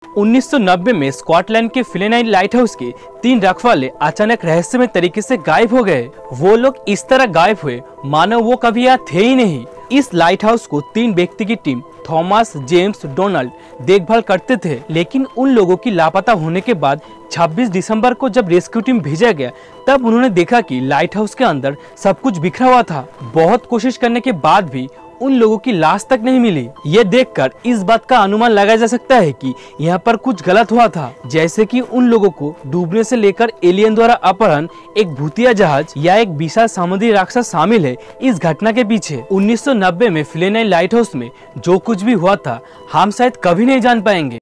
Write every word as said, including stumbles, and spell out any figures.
उन्नीस सौ नब्बे में स्कॉटलैंड के फिलेनाइन लाइट हाउस के तीन रखवाले अचानक रहस्यमय तरीके से गायब हो गए। वो लोग इस तरह गायब हुए मानो वो कभी यहाँ थे ही नहीं। इस लाइट हाउस को तीन व्यक्ति की टीम थॉमस, जेम्स, डोनाल्ड देखभाल करते थे, लेकिन उन लोगों की लापता होने के बाद छब्बीस दिसंबर को जब रेस्क्यू टीम भेजा गया तब उन्होंने देखा कि लाइट हाउस के अंदर सब कुछ बिखरा हुआ था। बहुत कोशिश करने के बाद भी उन लोगों की लाश तक नहीं मिली। ये देखकर इस बात का अनुमान लगाया जा सकता है कि यहाँ पर कुछ गलत हुआ था, जैसे कि उन लोगों को डूबने से लेकर एलियन द्वारा अपहरण, एक भूतिया जहाज या एक विशाल समुद्री राक्षस शामिल है इस घटना के पीछे। उन्नीस सौ नब्बे में फिलेनाइन लाइट हाउस में जो कुछ भी हुआ था हम शायद कभी नहीं जान पाएंगे।